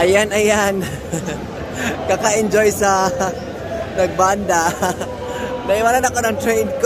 Ayan, ayan. Kaka-enjoy sa nagbanda. Naiwanan ako ng train ko.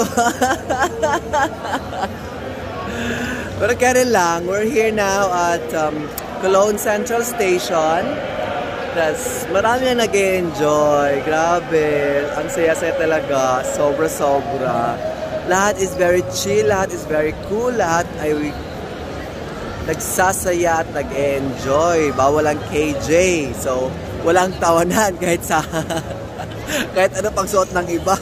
Pero kaya lang, we're here now at Cologne Central Station. Tapos marami na nag-enjoy. Grabe. Ang saya-saya talaga. Sobra-sobra. Lahat is very chill. Lahat is very cool. Lahat ay nagsasaya at nag-enjoy. Bawal ang KJ. So, walang tawanan kahit sa kahit ano pang suot ng iba.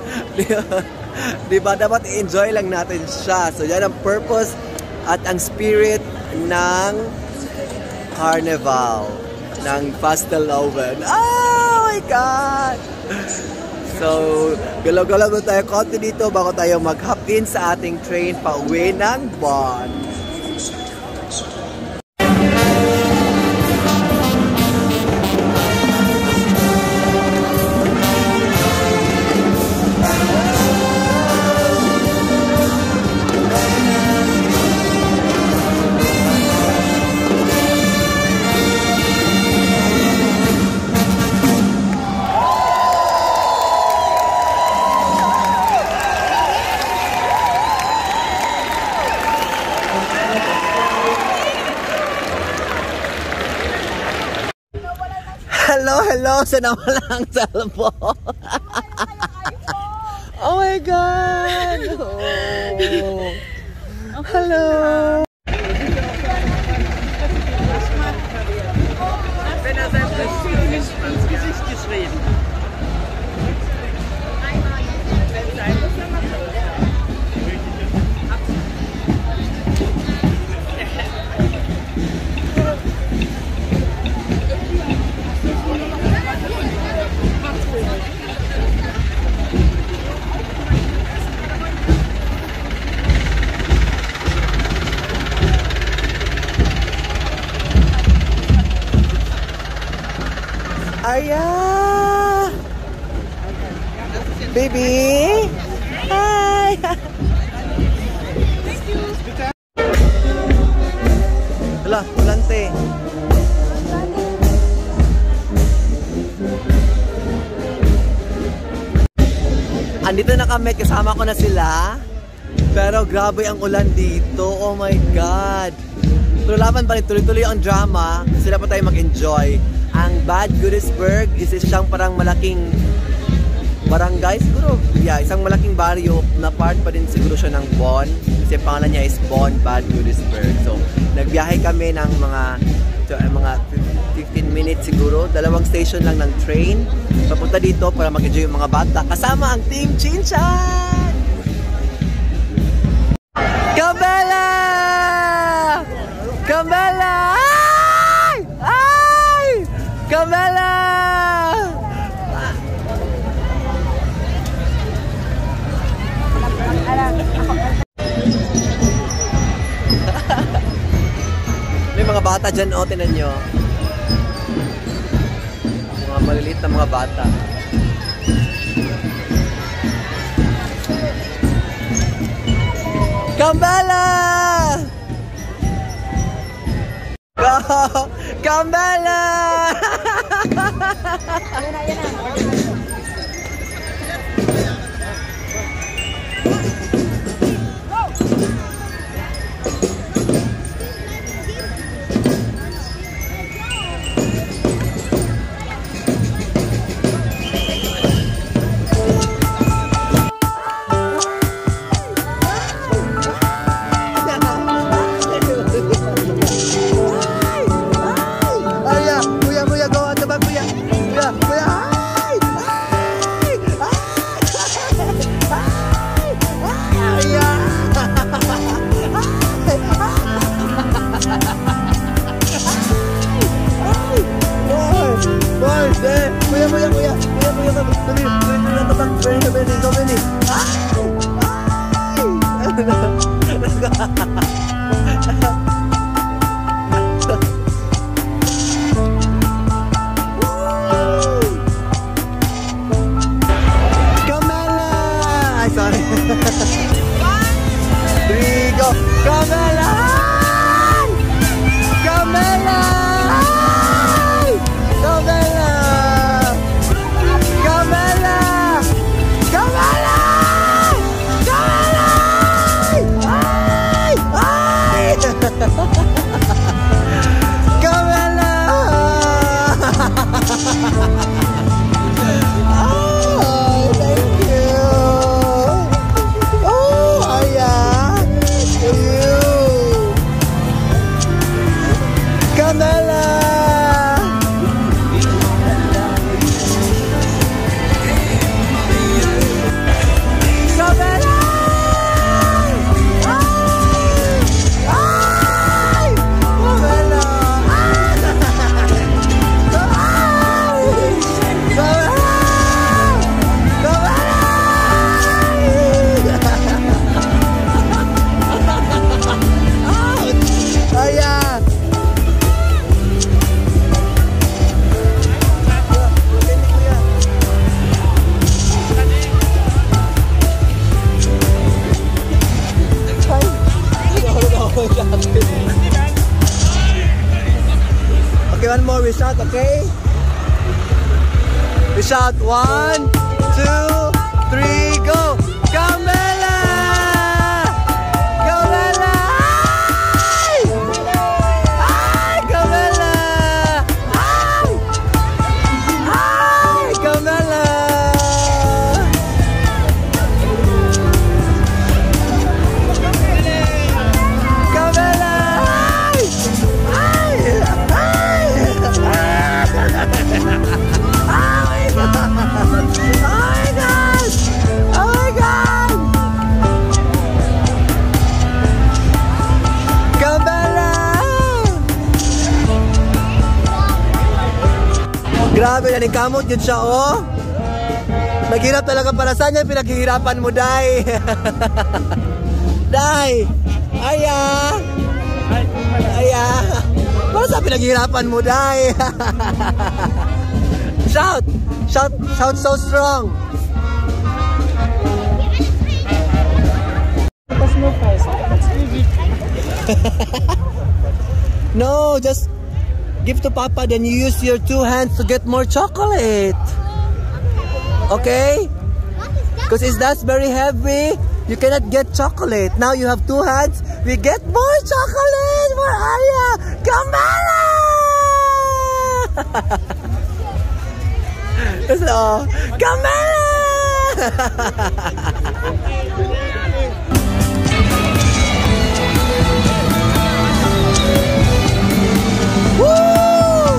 Diba? Dapat i-enjoy lang natin siya. So, yan ang purpose at ang spirit ng Karneval, ng Fasteloven. Oh my God! So, galaw-galaw na tayo konti dito bago tayo mag-hop in sa ating train pa uwi ng Bonn. Hello, sana wala ang cellphone. Oh my God! Oh. Hello! Arya! Baby! Hi! Hala, ulante. Andito na kami, kasama ko na sila. Pero grabe ang ulan dito. Oh my God! Pero laban pa rin, tuloy-tuloy ang drama. Sila pa tayo mag-enjoy. Ang Bad Godesberg is isang parang malaking barangay siguro. Yeah, isang malaking baryo na part pa din siguro siya ng Bonn. Kasi pangalan niya is Bonn Bad Godesberg. So, nagbiyahe kami ng mga 15 minutes siguro. 2 station lang ng train. Papunta dito para mag-enjoy yung mga bata. Kasama ang Team Chinchan! Kabela! Kabela! Ay! Ay! Kabela! May mga bata dyan, o, tinan nyo. Mga maliliit na mga bata. Kambala! Kambala! Karneval! Okay, one more. We shout, okay? We shout 1, 2, 3, go! Camela! Camela! Ay! Camela! Ay! Ay! Camela! Camela! Ay! Ay! Ay! Oh my God! Oh my God! Camela! Grabe, nanikamot yun siya, oh! Naghirap talaga para saan yan, pinaghihirapan mo, Day! Day! Arya! Arya! Para saan pinaghihirapan mo, Day? Shout! Shout! Shout so strong! No, just give to Papa, then you use your 2 hands to get more chocolate. Okay? Because that's very heavy. You cannot get chocolate. Now you have 2 hands. We get more chocolate for Arya. Camela! So, Camela! Woo!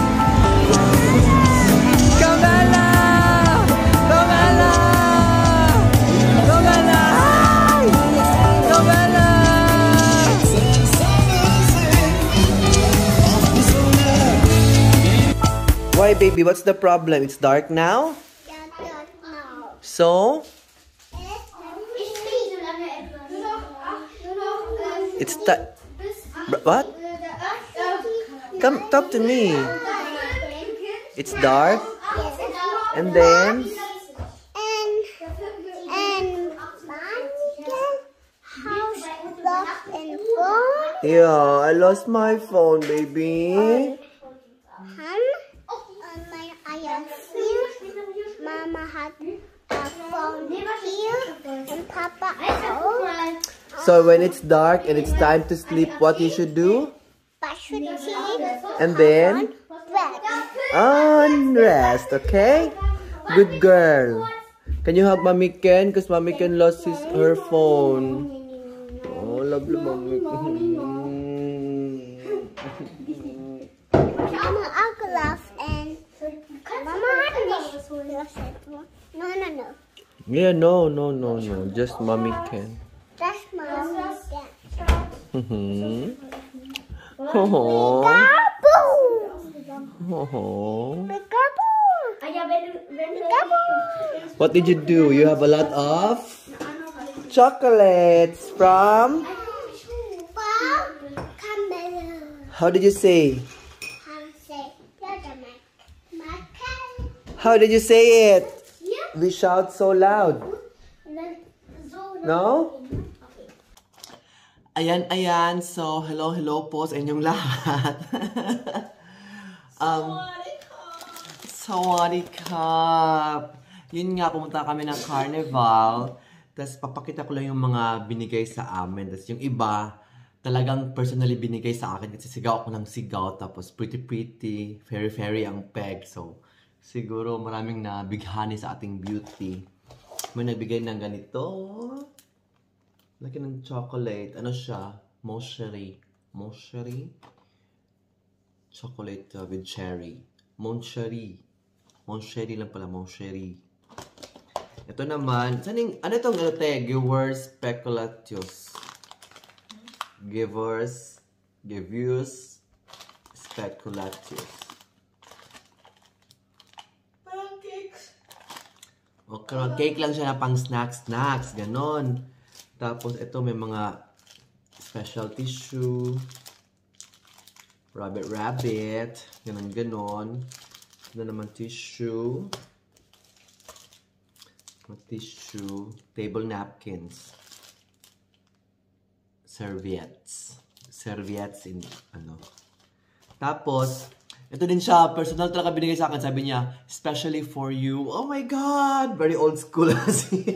Camela! Camela! Camela! Hi! Camela! Why, baby? What's the problem? It's dark now? So? It's what? Come talk to me. It's dark. And then? Yeah, I lost my phone, baby. Mama had a phone here and Papa out. So when it's dark and it's time to sleep, what you should do? Brush your teeth. And then? Unrest, okay? Good girl. Can you hug Mommy Ken? Because Mommy Ken lost her phone. Oh, lovely Mommy. Mama Aglav and Mama Agnes. No. Yeah, no. Just Mommy Ken. That's Mama Ken. Oh. What did you do? You have a lot of chocolates from? How did you say? How did you say it? We shout so loud. No? Ayan. So, hello po sa inyong lahat. Sawadee-kap. Yun nga, pumunta kami ng Karneval. Tapos, papakita ko lang yung mga binigay sa amin. Tapos, yung iba, talagang personally binigay sa akin. Kasi sigaw ako ng sigaw. Tapos, pretty, fairy ang peg. So, siguro maraming nabighani sa ating beauty. May nagbigay ng ganito. Laki ng chocolate. Ano siya? Mocherie. Chocolate with cherry. Moncherie lang pala. Moncherie. Ito naman. Ano itong Givers Speculatius. Givers Speculatius. Okay, cake lang siya na pang snacks. Ganon. Tapos, ito may mga special tissue. Rabbit. Ganon. Ito naman tissue. Table napkins. serviettes. Serviettes in, ano. Tapos, ito din siya, personal talaga binigay sa akin. Sabi niya, especially for you. Oh my God! Very old school kasi.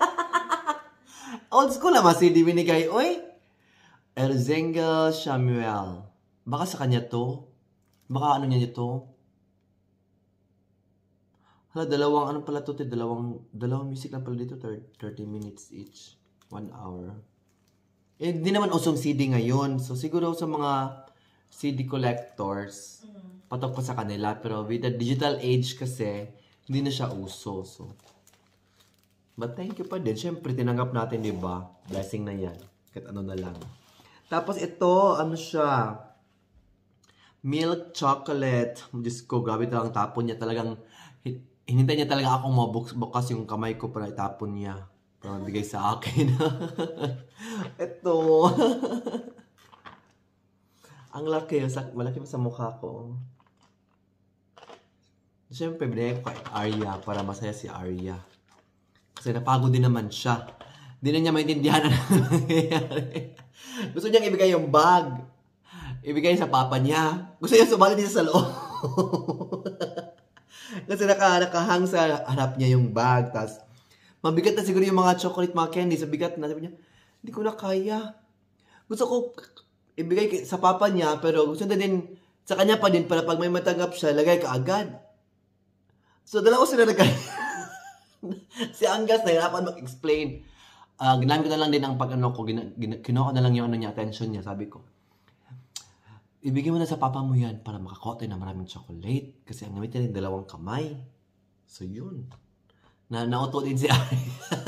Old school naman si di binigay. Oy! Erzengel Samuel. Baka sa kanya to? Baka ano niya ito? Hala, dalawang ano pala to? Dalawang music lang pala dito. 30 minutes each. 1 hour. Eh, di naman usong CD ngayon. So, siguro sa mga CD collectors, patok ko sa kanila. Pero with the digital age kasi, hindi na siya uso. So, but thank you pa din. Siyempre, tinanggap natin, di ba? Blessing na yan. Kahit ano na lang. Tapos ito, ano siya? Milk chocolate. Diyos ko, grabe talagang tapon niya. Talagang, hinintay niya talaga akong mabukas yung kamay ko para itapon niya. Para mabigay sa akin. Ito. Ang laki. Malaki pa sa mukha ko. Siyempre, binigay ko kay Arya para masaya si Arya. Kasi napagod din naman siya. Hindi na niya maintindihan na nangyayari. Gusto niyang ibigay yung bag. Ibigay sa papa niya. Gusto niya sumali din sa loob. Kasi nakahang sa harap niya yung bag. Tapos, mabigat na siguro yung mga chocolate, mga candy. Sa bigat na. Sabi niya, hindi ko na kaya. Gusto ko ibigay sa papa niya, pero gusto na din sa kanya pa din para pag may matanggap siya, lagay ka agad. So, dalawa sila si Angas nahirapan mag-explain. Ginamit ko na lang din ang pag-ano ko. Kinuha ko na lang yung ano niya, attention niya. Sabi ko, ibigay mo na sa papa mo yan para makakuha tayo ng maraming chocolate. Kasi ang gamit niya rin 2 kamay. So, yun. Nauto din si Arya.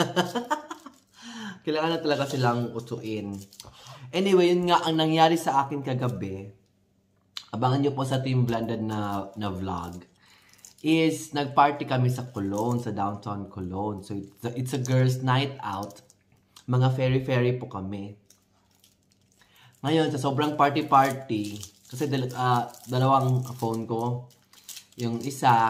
Kailangan na talaga silang utuin. Anyway, yun nga ang nangyari sa akin kagabi. Abangan nyo po sa Team Blended na vlog. Is nagparty kami sa Cologne, sa downtown Cologne. So, it's a girls' night out. Mga fairy-fairy po kami. Ngayon, sa sobrang party-party, kasi dalawang phone ko. Yung isa,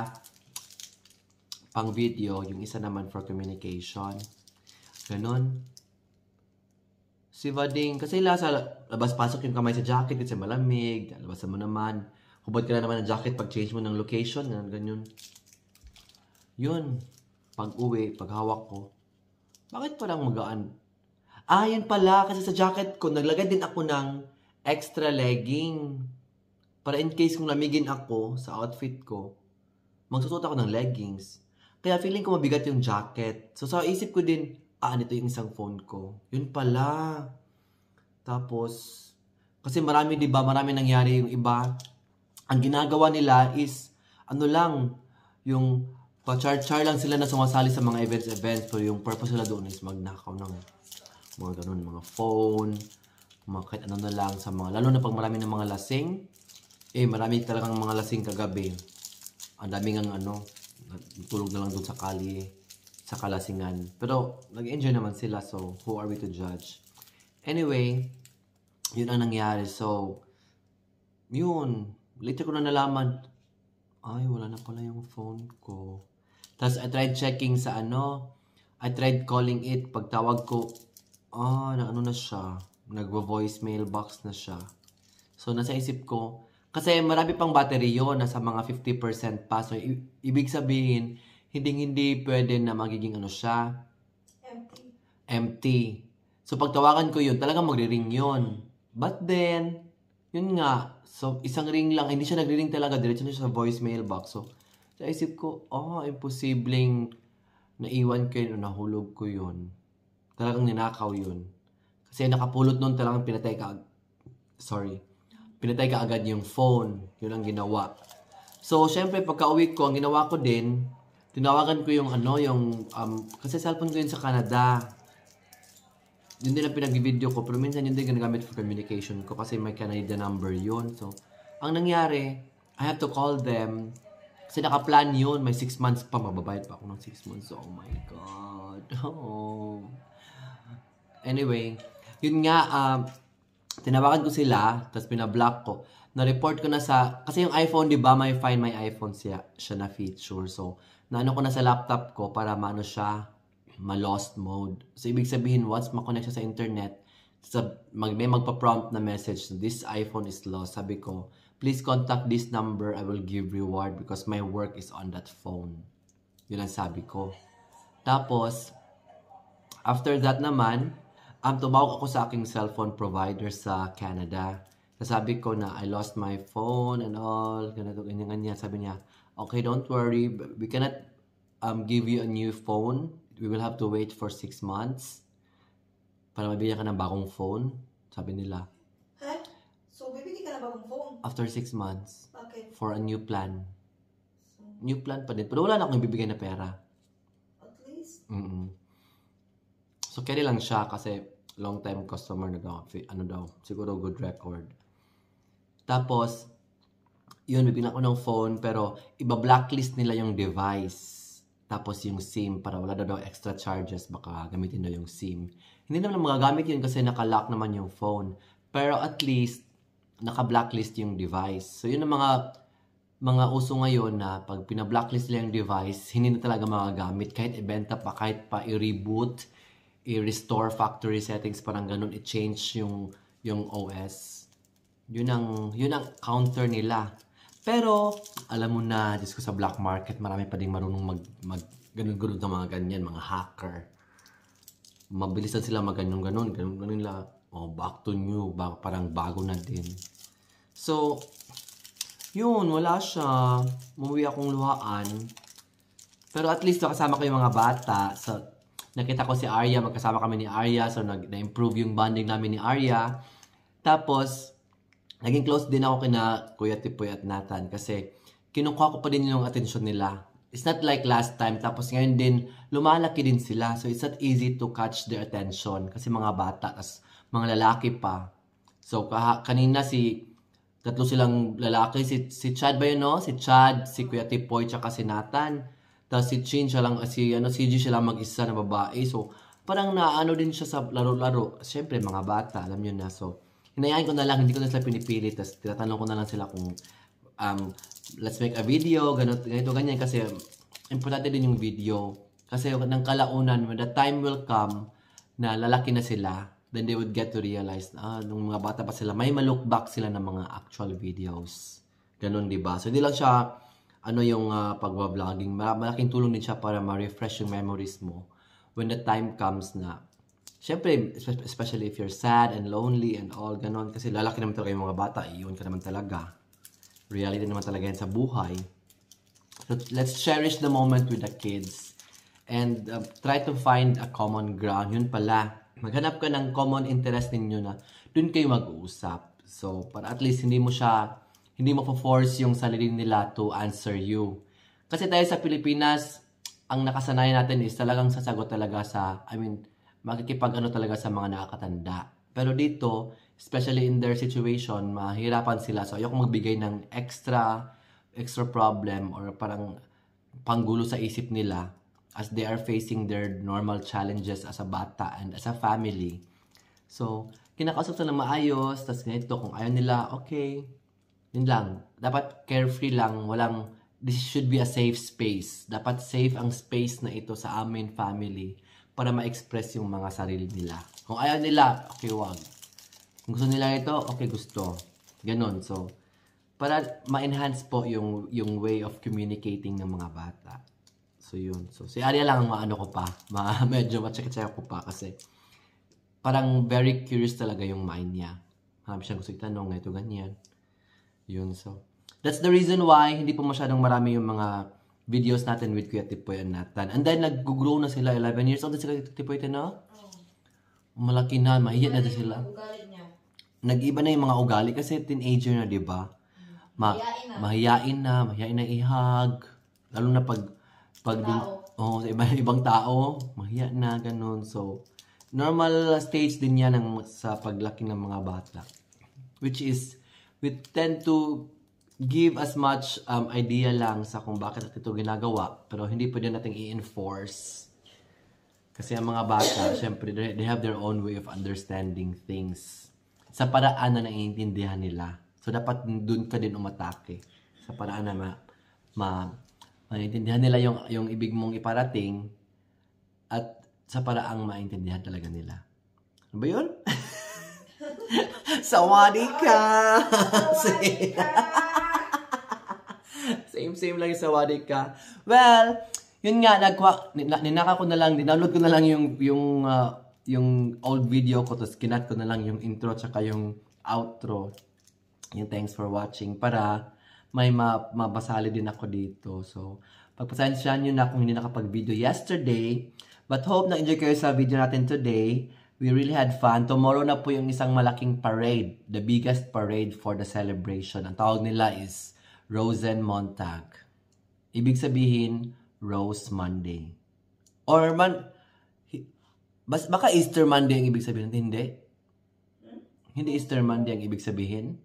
pang video. Yung isa naman for communication. Ganon. Si Vading, kasi sa labas-pasok yung kamay sa jacket, kasi malamig. Labasan mo naman. Hubad ka na naman ng jacket pag change mo ng location. Ganyan. Yun. Pag uwi, pag hawak ko. Bakit parang magaan? Yun pala. Kasi sa jacket ko, naglagay din ako ng extra legging. Para in case kung lamigin ako sa outfit ko, magsusuot ako ng leggings. Kaya feeling ko mabigat yung jacket. So sa isip ko din, nito yung isang phone ko. Yun pala. Tapos, kasi marami, diba? Marami nangyari yung iba. Ang ginagawa nila is, ano lang, yung pa-char-char lang sila na sumasali sa mga events. Pero yung purpose nila doon is magnakaw ng mga ganun, mga phone, mga kahit ano na lang sa mga, lalo na pag marami ng mga lasing. Marami talagang mga lasing kagabi. Ang daming ang tulog na lang doon sa kali, sa kalasingan. Pero, nag-enjoy naman sila, so, who are we to judge? Anyway, yun ang nangyari. So, yun. Later ko na nalaman, wala na pala yung phone ko. Tapos, I tried checking sa I tried calling it. Pagtawag ko, na siya. Nagvo-voicemail box na siya. So, nasa isip ko, kasi marami pang battery yun, nasa mga 50% pa. So, ibig sabihin, hindi pwede na magiging siya. Empty. So, pagtawagan ko yun, talagang magre-ring yun. But then, yun nga, so, isang ring lang, hindi siya nagre-ring talaga, diretso na siya sa voicemail box. So, sa isip ko, imposibleng naiwan ko yun o nahulog ko yun. Talagang ninakaw yun. Kasi nakapulot nun talagang pinatay ka agad yung phone. Yun ang ginawa. So, syempre, pagka-uwi ko, ang ginawa ko din, tinawagan ko yung kasi cellphone ko yun sa Canada. Yun din ang pinag-video ko. Pero minsan yun din ginagamit for communication ko kasi may Canadian number yun. So, ang nangyari, I have to call them. Kasi nakaplan yun. May 6 months pa. Mababayad pa ako ng 6 months. Oh my God. Anyway, yun nga, tinawagan ko sila. Tapos pinablock ko. Na-report ko na kasi yung iPhone, di ba, may Find My iPhone siya na feature. So, naano ko na sa laptop ko para maano siya, ma-lost mode. So, ibig sabihin, once ma-connect siya sa internet, may magpa-prompt na message, this iPhone is lost. Sabi ko, please contact this number, I will give reward because my work is on that phone. Yun ang sabi ko. Tapos, after that naman, tumawag ako sa aking cellphone provider sa Canada. Sabi ko na I lost my phone and all, ganyan. Sabi niya, okay, don't worry, we cannot give you a new phone. We will have to wait for 6 months para mabigyan ka ng bagong phone. Sabi nila. Huh? So, bibigyan ka ng bagong phone? After 6 months. Okay. For a new plan. New plan pa din. Pero wala na akong ibibigay na pera. At least? So, carry lang siya kasi long time customer na daw. Siguro good record. Tapos, yun, bibigyan ako ng phone pero iba-blacklist nila yung device. Tapos yung SIM para wala daw extra charges. Baka gamitin daw yung SIM. Hindi naman magagamit yun kasi naka-lock naman yung phone. Pero at least, naka-blacklist yung device. So, yun ang mga uso ngayon na pag pina-blacklist nila yung device, hindi na talaga magagamit. Kahit ibenta pa, kahit pa i-reboot, i-restore factory settings, parang ganun, i-change yung OS. Yun ang counter nila. Pero, alam mo na, Diyos ko sa black market, marami pa ding marunong ganun-ganun na mga ganyan, mga hacker. Mabilisan sila ganun-ganun nila. Oh, back to new, parang bago na din. So, yun, wala siya. Umuwi akong luhaan. Pero at least nakasama ko yung mga bata. So, nakita ko si Arya, magkasama kami ni Arya. So, na-improve yung bonding namin ni Arya. Tapos, naging close din ako kina Kuya Tipoy at Nathan. Kasi, kinukuha ko pa din yung atensyon nila. It's not like last time. Tapos, ngayon din, lumalaki din sila. So, it's not easy to catch their attention. Kasi mga bata, tas mga lalaki pa. So, kanina tatlo silang lalaki. Si Chad ba yun, no? Si Chad, si Kuya Tipoy, tsaka si Nathan. Tapos si Chin, si G siya lang mag-isa na babae. So, parang naano din siya sa laro-laro. Siyempre, mga bata, alam nyo na. So, hinayaan ko na lang, hindi ko na sila pinipili. Tapos, tinatanong ko na lang sila kung, let's make a video, ganito, ganyan. Kasi, importante din yung video. Kasi, ng kalaunan, when the time will come, na lalaki na sila, then they would get to realize na nung mga bata pa sila, may ma-look back sila ng mga actual videos. Ganon, diba? So, hindi lang siya, yung pag-vlogging. Malaking tulong din siya para ma-refresh yung memories mo when the time comes na, syempre, especially if you're sad and lonely and all, ganon. Kasi lalaki naman talaga yung mga bata, iyon ka naman talaga. Reality naman talaga yan sa buhay. So, let's cherish the moment with the kids and try to find a common ground. Yun pala, maghanap ka ng common interest ninyo na dun kayo mag-uusap. So, para at least hindi mo force yung sarili nila to answer you. Kasi tayo sa Pilipinas, ang nakasanayan natin is talagang sasagot talaga makikipag-ano talaga sa mga nakakatanda. Pero dito, especially in their situation, mahirapan sila. So, ayoko magbigay ng extra problem or parang panggulo sa isip nila as they are facing their normal challenges as a bata and as a family. So, kinakausap sila ng maayos, tas ganito, kung ayaw nila, okay, yun lang. Dapat carefree lang, this should be a safe space. Dapat safe ang space na ito sa amin family para ma-express yung mga sarili nila. Kung ayaw nila, okay, wag. Kung gusto nila ito, okay, gusto. Ganon. So, para ma-enhance po yung way of communicating ng mga bata. So, yun. So, si Arya lang ang ko pa. Medyo matsyaka-tsaka ko pa kasi parang very curious talaga yung mind niya. Marami siyang gusto itanong, ito ganyan. Yun, so. That's the reason why hindi po masyadong marami yung mga videos natin with Kuya Tipoy and Nathan. And then, nag-grow na sila. 11 years old na sila Tipoy, no? Malaki na, mahiya na sila. Nag-iba na yung mga ugali kasi teenager na, di ba? Mahiyain na ihag. Lalo na pag sa ibang tao, mahiya na, ganun. So, normal stage din yan sa paglaki ng mga bata. Which is, we tend to give as much idea lang sa kung bakit ito ginagawa, pero hindi pwede natin i-enforce. Kasi ang mga bata, syempre, they have their own way of understanding things. Sa paraan na naiintindihan nila. So, dapat dun ka din umatake. Sa paraan na maintindihan nila yung ibig mong iparating at sa paraang maintindihan talaga nila. Ano ba yun? Sawadee ka! Same lang yung sawadee ka. Well, yun nga, ninaka ko na lang, dinownload ko na lang yung old video ko, tapos kinat ko na lang yung intro tsaka yung outro. Yung thanks for watching para may mabasali din ako dito. So, pagpasensyahan nyo na kung hindi nakapag-video yesterday. But hope na-enjoy kayo sa video natin today. We really had fun. Tomorrow na po yung isang malaking parade. The biggest parade for the celebration. Ang tawag nila is Rosenmontag. Ibig sabihin, Rose Monday. Or baka Easter Monday ang ibig sabihin. Hindi. Hindi Easter Monday ang ibig sabihin.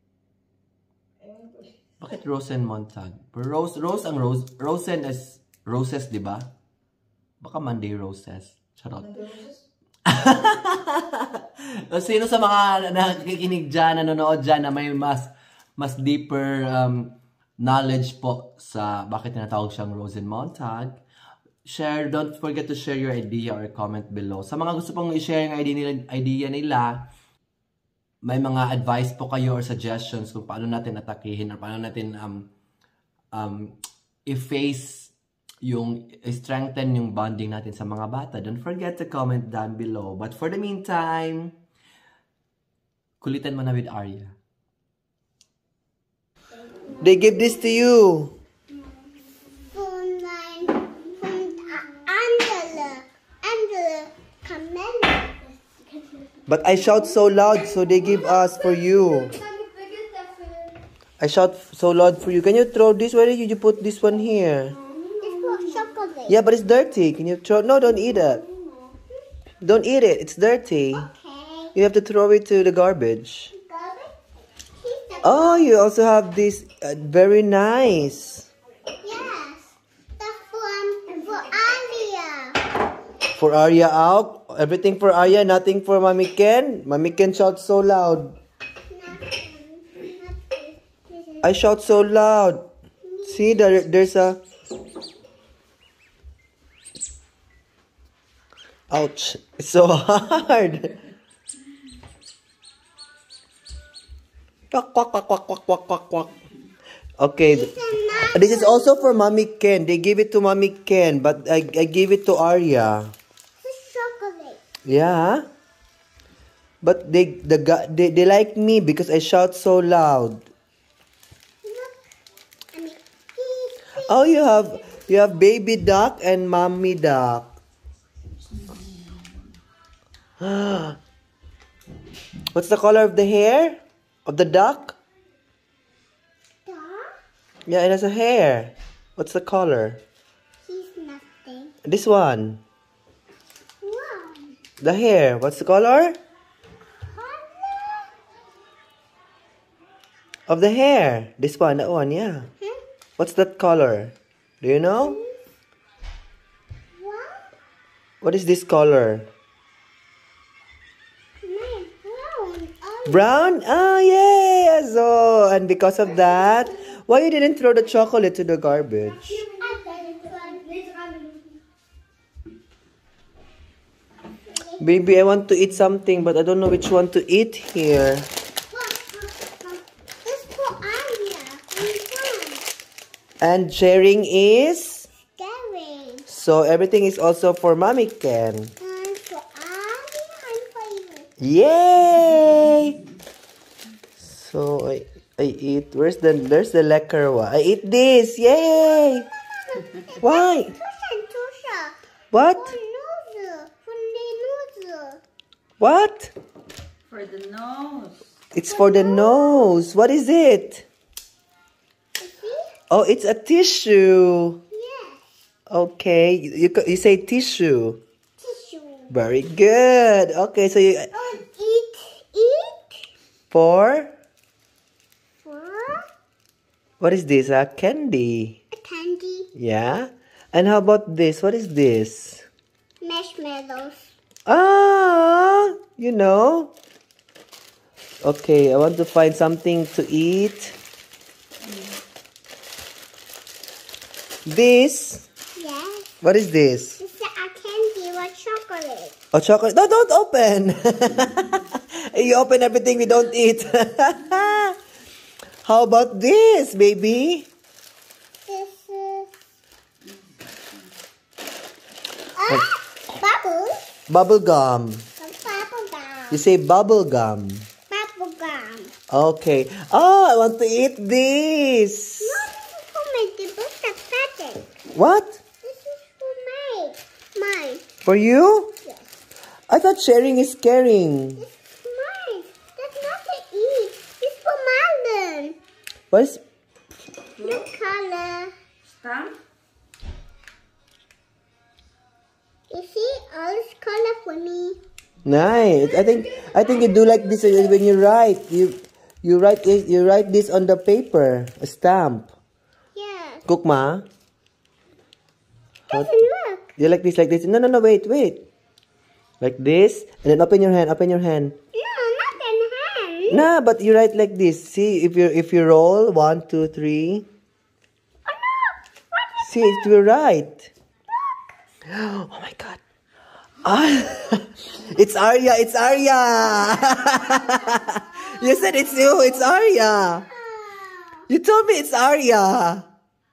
Bakit Rosenmontag? Rosen is roses, di ba? Baka Monday roses. Charot. Sino sa mga nakikinig dyan, nanonood dyan na may mas deeper knowledge po sa bakit tinatawag siyang Rosenmontag, don't forget to share your idea or comment below. Sa mga gusto pong i-share yung idea nila, may mga advice po kayo or suggestions kung paano natin atakihin or paano natin strengthen yung bonding natin sa mga bata. Don't forget to comment down below. But for the meantime, kulitan mo na with Arya. They give this to you. But I shout so loud, so they give us for you. I shout so loud for you. Can you throw this? Where did you put this one here? It's for chocolate. Yeah, but it's dirty. Can you throw? No, don't eat it. Don't eat it. It's dirty. Okay. You have to throw it to the garbage. Oh, you also have this. Very nice. Yes. That's one for Arya. For Arya out. Everything for Arya, nothing for Mommy Ken. Mommy Ken shouts so loud. I shout so loud. See, there's a... Ouch. It's so hard. Quack, quack, quack, quack, quack, quack, quack, quack. Okay. This is also for Mommy Ken. They give it to Mommy Ken, but I give it to Arya. Yeah, but they like me because I shout so loud. Oh, you have baby duck and mommy duck. What's the color of the hair of the duck? Yeah, it has a hair. What's the color? He's nothing. This one. The hair, what's the color? Of the hair. This one, that one, yeah. What's that color? Do you know? What is this color? Brown? Oh, yay! So, and because of that, why you didn't throw the chocolate to the garbage? Baby, I want to eat something, but I don't know which one to eat here. It's for Arya. And sharing is? Scary. So everything is also for Mommy Ken. And for Arya and for you. Yay! So I eat. There's the lekker one. I eat this. Yay! Why? What? What? For the nose. It's for the nose. What is it? Oh, it's a tissue. Yes. Okay, you say tissue. Tissue. Very good. Okay, so you Eat. for For what is this? A candy. a candy. Yeah. And how about this? What is this? Marshmallows. Ah, you know. Okay, I want to find something to eat. This. Yes. What is this? It's a candy with chocolate. Oh, chocolate. No, don't open. You open everything we don't eat. How about this, baby? This is bubble. Bubble gum. Bubble gum. You say bubble gum. Bubble gum. Okay. Oh, I want to eat this. No, this is for my debut pathetic. What? This is for mine. For you? Yes. I thought sharing is caring. This is mine. That's not to eat. It's for Marlon. What is... Look color. Stamp? You see, all this color for me. Nice. I think you do like this when you write. You write this on the paper, a stamp. Yes. Kukma. Doesn't work. You like this. No, wait. Like this, and then open your hand. No, not in hand. Nah, but you write like this. See, if you roll 1, 2, 3. Oh no! What is See, it will write. Oh my God. It's Arya. You said it's you. It's Arya. You told me it's Arya.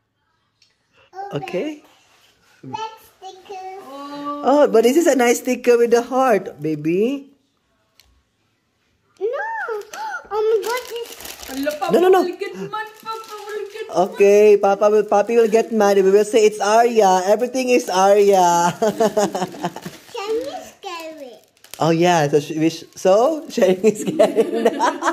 Okay. Red sticker. Oh, but this is a nice sticker with a heart, baby. No. Oh my God. This... No. Will get mad, Papa will get Okay, Papi will get mad. We will say it's Arya. Everything is Arya. Can you scare it? Oh yeah, so sharing is caring.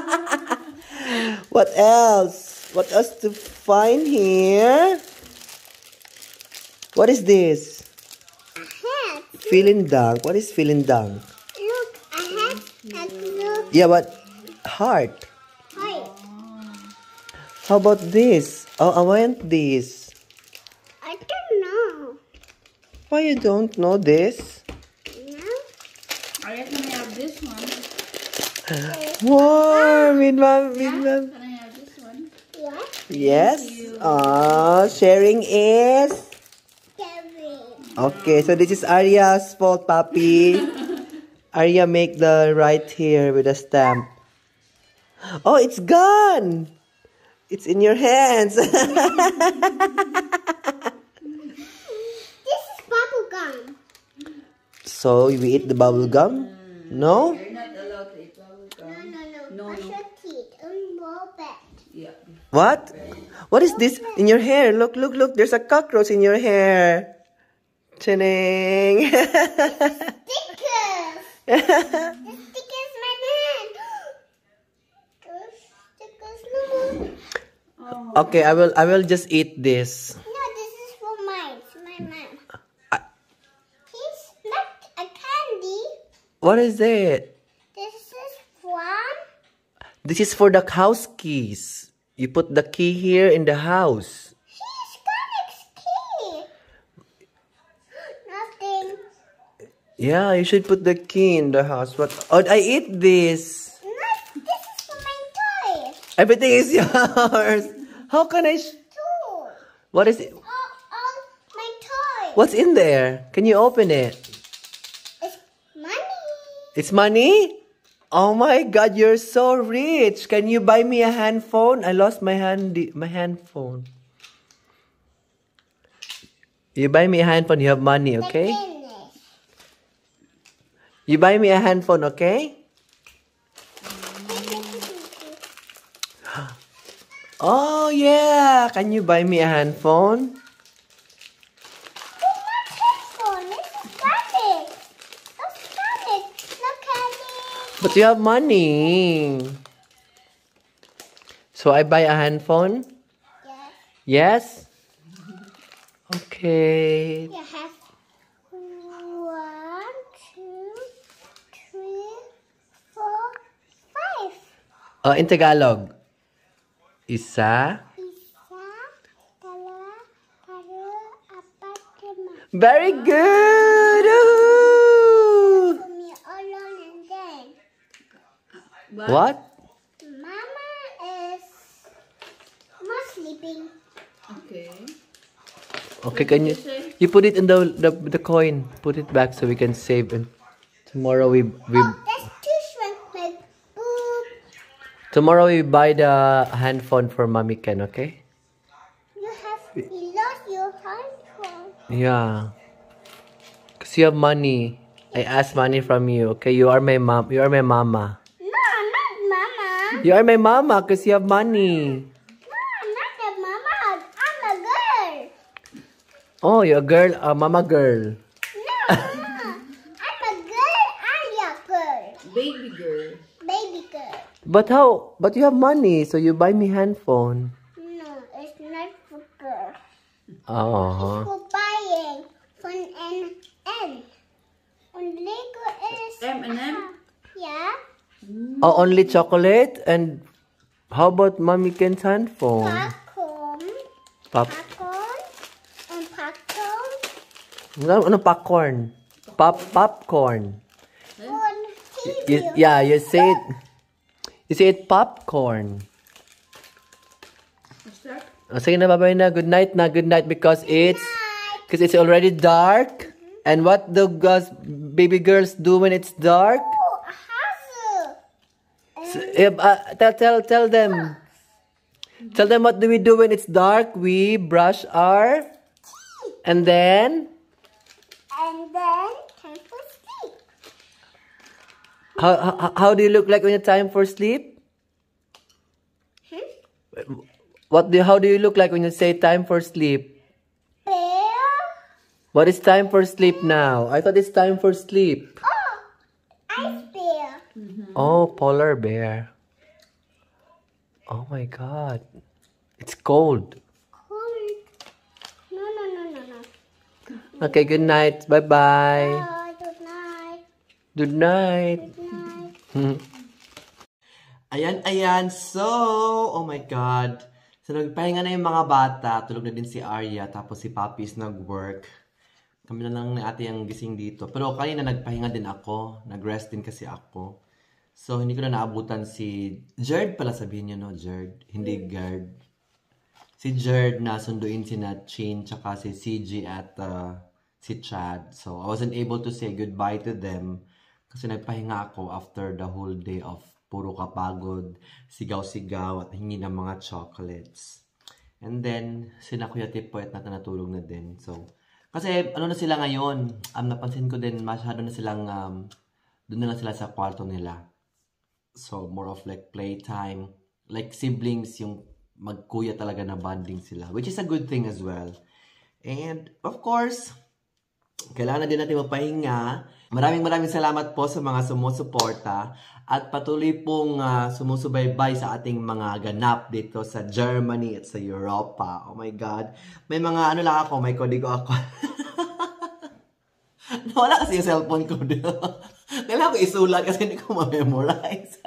What else? What else to find here? What is this? A hat. Feeling dunk. What is feeling dunk? Look, a hat and look. Yeah, what? Heart. Hi. How about this? Oh, I want this. I don't know. Why you don't know this? No? Arya, can I have this one? Wow, with mom. Can I have this one? Yes. Yes. Sharing is. Scary. Okay, so this is Arya's fault, Papi. Arya make the right here with a stamp. Oh, it's gone. It's in your hands. This is bubble gum. So we eat the bubble gum? No? You're not allowed to eat bubble gum. No. I should eat and roll back. Yeah. What? What is this in your hair? Look. There's a cockroach in your hair. Chinning. Stickers. The stickers my hand. Those stickers no. Okay, I will just eat this. No, this is for mine. It's my mom. He's not a candy. What is it? This is This is for the house keys. You put the key here in the house. He's got his key. Nothing. Yeah, you should put the key in the house. What? Oh, I eat this. No, this is for my toy. Everything is yours. How can I? Too. What is it? All my toy. What's in there? Can you open it? It's money. It's money? Oh my God, you're so rich. Can you buy me a hand phone? I lost my hand phone. You buy me a hand phone, you have money, okay? Finish. You buy me a hand phone, okay? Oh yeah, can you buy me a hand phone? Too much headphone. This is static. That's static. No candy. But you have money. So I buy a hand phone? Yes. Yes? Okay. You have 1, 2, 3, 4, 5. In Tagalog. Isa. Isa, dalawa, tatlo, apat, lima. Very good. Ooh. For me alone and then What? Mama is not sleeping. Okay. Okay, can you put it in the coin? Put it back so we can save, and tomorrow we Oh, that's too shrimp. Tomorrow we buy the handphone for Mommy Ken, okay? You lost your handphone. Yeah. Because you have money. I asked money from you, okay? You are my mom. You are my mama. No, not mama. You are my mama because you have money. No, I'm not a mama. I'm a girl. Oh, you're a girl, a mama girl. No, mama. I'm a girl. Arya girl. Baby girl. Baby girl. But how? But you have money, so you buy me handphone. No, it's not for girl. Oh. For buying from N. On Lego is M&M? Yeah. Oh, only chocolate? And how about Mommy Ken's handphone? Popcorn. Pop. Popcorn. And popcorn. Ano popcorn? Popcorn. On TV. Yeah, you say it. You say it popcorn. What's that? Oh, sige na, bye-bye na. Good night na. Good night because it's already dark. And what do baby girls do when it's dark? Oh, hustle. Tell them. Tell them what do we do when it's dark? We brush our... And then? And then time for sleep. How do you look like when it's time for sleep? How do you look like when you say time for sleep? Bear. What is time for sleep now? I thought it's time for sleep. Oh, ice bear. Oh, polar bear. Oh my God. It's cold. Cold. No. Okay, good night. Bye-bye. Good night. Good night. Good night. Ayan. So, oh my God. So, nagpahinga na yung mga bata. Tulog na din si Arya. Tapos si Papi is nag-work. Kami na lang ni ate ang gising dito. Pero kanina nagpahinga din ako. Nag-rest din kasi ako. So, hindi ko na naabutan si Jerd pala sabihin niyo, no? Jerd. Hindi Gerd. Si Jerd na sunduin si Chin tsaka si CG at si Chad. So, I wasn't able to say goodbye to them kasi nagpahinga ako after the whole day of puro kapagod, sigaw-sigaw at hingi ng mga chocolates. And then, sina Kuya Tipoy at natulog na din. So, kasi ano na sila ngayon, napansin ko din masyado na silang, doon na lang sila sa kwarto nila. So, more of like playtime. Like siblings, yung magkuya talaga na bonding sila. Which is a good thing as well. And, of course, kailangan din natin mapahinga. Maraming salamat po sa mga sumusuporta. At patuloy pong sumusubaybay sa ating mga ganap dito sa Germany at sa Europa. Oh my God. May mga lang ako, may kodigo ako. Nawala kasi yung cellphone ko dito. Kailangan ko isulat kasi hindi ko ma-memorize.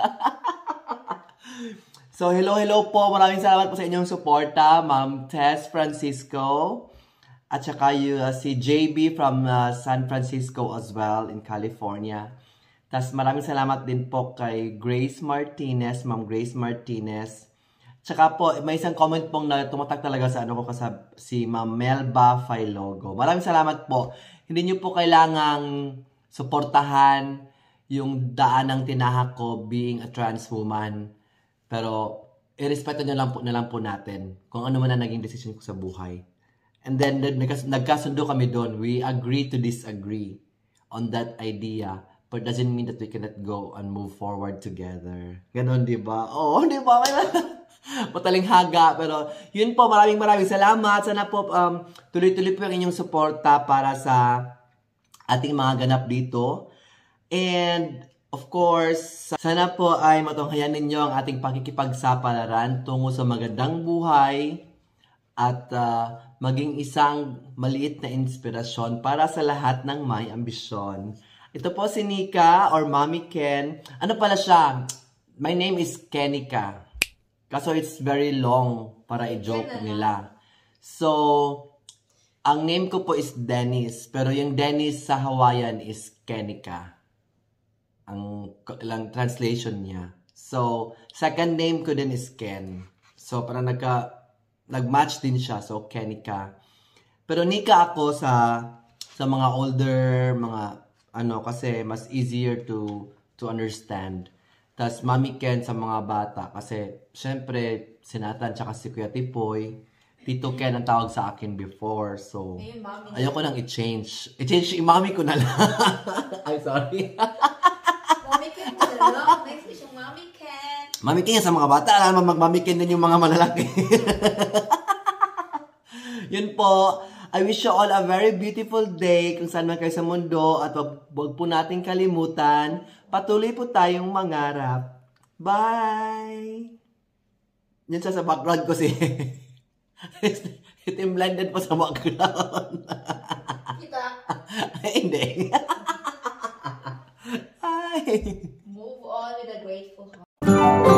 So, hello po. Maraming salamat po sa inyong suporta. Ma'am Tess Francisco. At saka si JB from San Francisco as well in California. Tas maraming salamat din po kay Grace Martinez, Ma'am Grace Martinez. Tsaka po, may isang comment pong na tumatak talaga sa si Ma'am Melba Filogo. Maraming salamat po. Hindi nyo po kailangang suportahan yung daan ng tinahak ko being a trans woman. Pero, irespeto nyo lang po natin kung ano man ang naging decision ko sa buhay. And then, nagkasundo kami doon. We agree to disagree on that idea. But doesn't mean that we cannot go and move forward together. Ganon, di ba? Oo, di ba? Mataling haga. Pero, yun po, maraming salamat. Sana po, tuloy-tuloy po yung inyong suporta para sa ating mga ganap dito. And, of course, sana po ay matunghayan ninyo ang ating pakikipagsapalaran tungo sa magandang buhay at maging isang maliit na inspirasyon para sa lahat ng may ambisyon. Ito po si Nika or Mommy Ken. Ano pala siya? My name is Kenika. Kaso it's very long para i-joke nila. So, ang name ko po is Dennis. Pero yung Dennis sa Hawaiian is Kenika. Ang translation niya. So, second name ko din is Ken. So, parang nag-match din siya. So, Kenika. Pero Nika ako sa mga older, kasi mas easier to understand. Tas Mami Ken sa mga bata. Kasi, syempre, sinatan tsaka si Kuya Tipoy. Tito Ken ang tawag sa akin before. So, ayoko nang i-change. I-change yung mami ko na lang. I'm sorry. Mami Ken na lang. Next is yung Mami Ken. Mami Ken sa mga bata. Alam mo, mag-Mami Ken din yung mga malalaki. Yun po. I wish you all a very beautiful day kung saan man kayo sa mundo. At wag po natin kalimutan. Patuloy po tayong mangarap. Bye! Yan siya sa background ko si... Itim blended pa sa background. Kita. Hindi. Ay. Move on with a grateful heart.